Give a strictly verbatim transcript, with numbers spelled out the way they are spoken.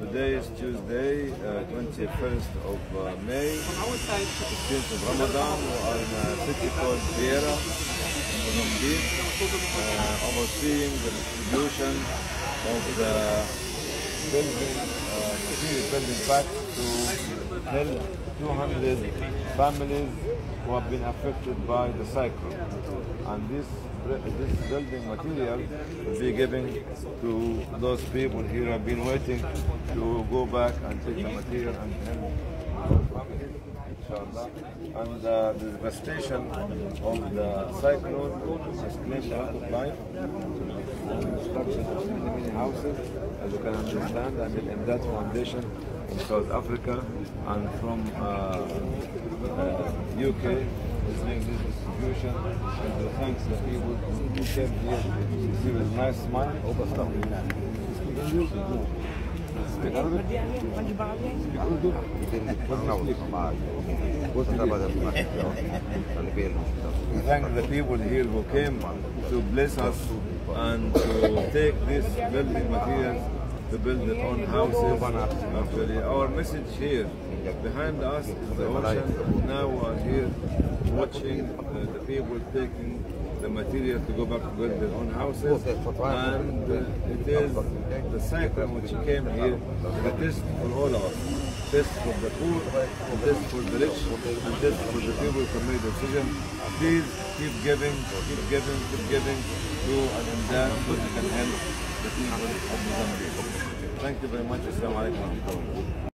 Today is Tuesday, uh, twenty-first of uh, May, fifteenth of Ramadan. We are in a city called Beira, Mozambique, uh, overseeing the distribution of the building, uh, material building packs to help two hundred families who have been affected by the cyclone. And this this building material will be given to those people here who have been waiting to go back and take the material and help those families, inshallah. And uh, the devastation of the cyclone has claimed a lot of life. Destruction of many, many houses, as you can understand. I mean, in that foundation in South Africa and from uh, uh, U K is doing this distribution, and to thank the people who came here to see with a nice smile. Speak Arabic? Speak Urdu? We thank the people here who came to bless us and to take these building materials to build their own houses. Actually, our message here, behind us is the ocean. Now we are here watching uh, the people taking the material to go back to build their own houses. And uh, it is the cyclone which came here, the test for all of us. Test for the poor, test for the rich, and test for the people who make decisions. Please keep giving, keep giving, keep giving to an imdad so we can help the people of Mozambique. Thank you very much. Assalamu alaikum.